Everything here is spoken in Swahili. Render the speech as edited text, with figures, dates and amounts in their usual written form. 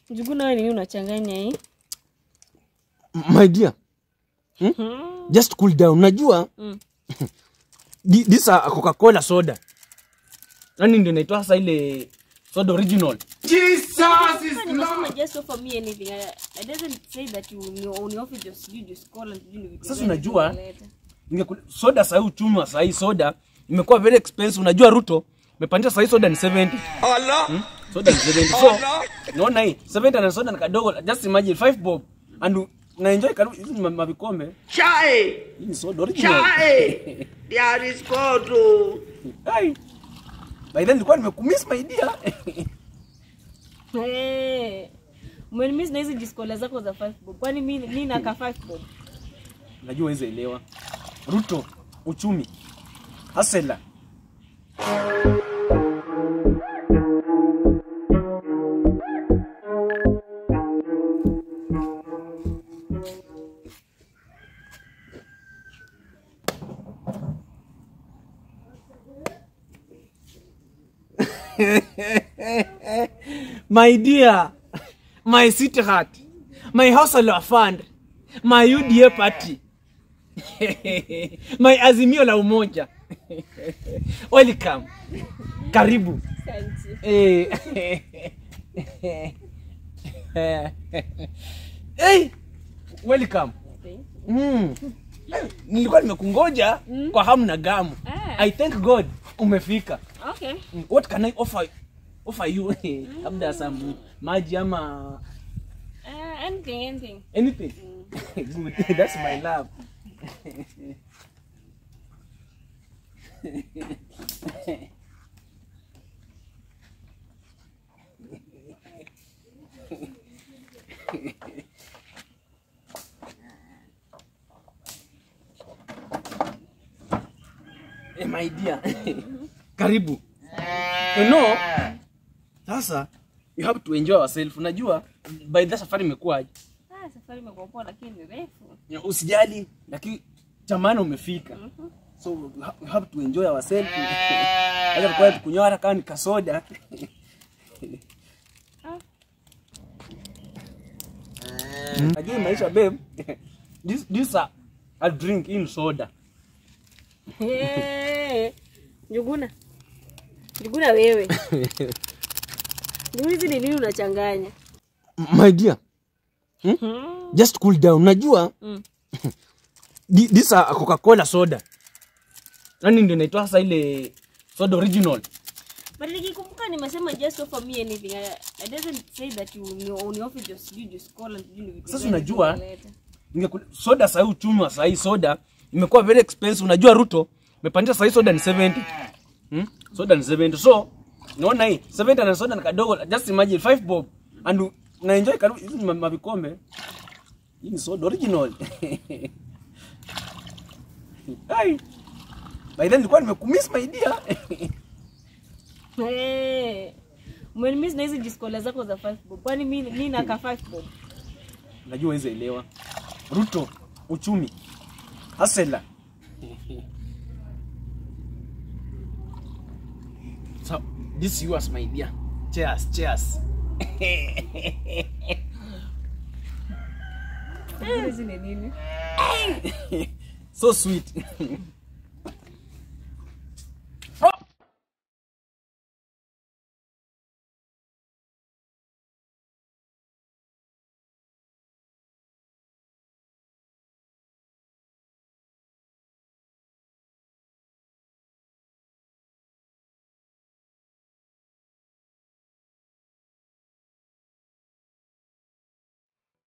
Njuguna wewe nini unachanganya hii? My dear. Just cool down. Unajua? This a Coca-Cola soda. Nani ndio inaitwa sasa ile soda original? Jesus is Lord. Just offer me anything. I doesn't say that you offer just call and do. Sasa unajua soda sasa uchumi wa sasa soda imekuwa very expensive. Unajua RUTO umepandisha sasa soda ni 70. Allah. Soda ni 70. So naona hii 70 na soda ni kadogo. Just imagine 5 bob and na enjoy karibu hizi mavikombe. Chai. Hii ni soda original. Chai. There is God. Hai. By then nilikuwa nimekumiss my dear. Umeniss na hizo diskola zako za 5 bob. Kwani mimi naka 5 bob? Najua hizo elewa. RUTO uchumi. Hasela. My dear, my sweetheart, my hustle fund, my UDA party, my azimio la umoja. Welcome. Karibu. Hey, welcome. Nilikuwa nimekungoja kwa hamu na gamu. I thank God umefika. Okay. What can I offer you? Abda some maji ama anything. Anything. Good. That's my love. Hey, my dear. Karibu. You know, sasa you have to enjoy yourself. Unajua by the safari imekuaje? Safari imekuwa poa lakini refu. Usijali, lakini chamana umefika. So you have to enjoy yourself. Acha kwa kunywa kama ni kasoda. Again maisha babe. This a drink in soda. Njuguna wewe. Hizi ni nini unachanganya? My dear. Just cool down. Unajua? This a Coca-Cola soda. Nani ndio inaitwa sasa ile soda original? But nikikumbuka nimesema just offer me anything. I doesn't say that you offer just call and do. Sasa unajua soda sasa uchumi wa sasa soda imekuwa very expensive. Unajua RUTO umepandisha sasa soda ni 70. Soda ni 70. So naona hii 70 na soda ni kadogo. Just imagine 5 bob and na enjoy karibu hizi mavikombe. Hii ni soda original. Hai. By then nilikuwa nimekumiss my dear. Umeniss na hizo diskola zako za 5 bob. Kwani mimi naka 5 bob? Najua hizo elewa. RUTO uchumi. Hasela. So this yours my dear. Cheers. Hizi ni nini? So sweet.